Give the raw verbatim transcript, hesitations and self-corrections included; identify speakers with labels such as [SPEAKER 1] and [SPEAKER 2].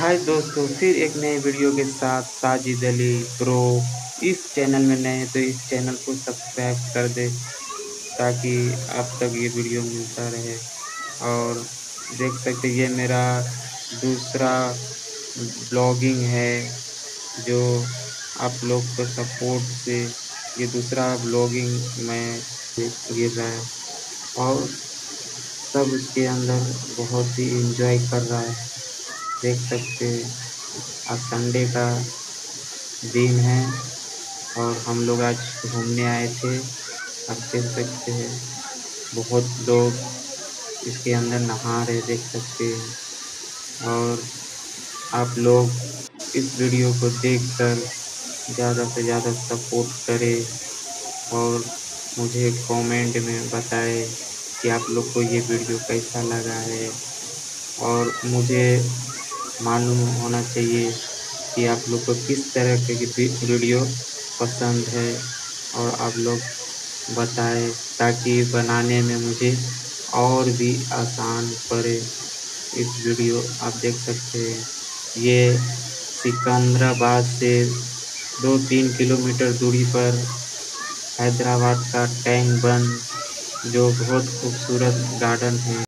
[SPEAKER 1] हाय दोस्तों, फिर एक नए वीडियो के साथ साजिद अली प्रो। इस चैनल में नए हैं तो इस चैनल को सब्सक्राइब कर दे ताकि आप तक ये वीडियो मिलता रहे। और देख सकते ये मेरा दूसरा ब्लॉगिंग है जो आप लोग को सपोर्ट से ये दूसरा ब्लॉगिंग मैं गिर रहा है और सब इसके अंदर बहुत ही एंजॉय कर रहा है। देख सकते हैं आज संडे का दिन है और हम लोग आज घूमने आए थे। आप देख सकते हैं बहुत लोग इसके अंदर नहा रहे, देख सकते हैं। और आप लोग इस वीडियो को देखकर ज़्यादा से ज़्यादा सपोर्ट करें और मुझे कमेंट में बताएं कि आप लोग को ये वीडियो कैसा लगा है। और मुझे मालूम होना चाहिए कि आप लोग को किस तरह के वीडियो पसंद है और आप लोग बताएं ताकि बनाने में मुझे और भी आसान पड़े। इस वीडियो आप देख सकते हैं ये सिकंदराबाद से दो तीन किलोमीटर दूरी पर हैदराबाद का टैंक बंद जो बहुत खूबसूरत गार्डन है।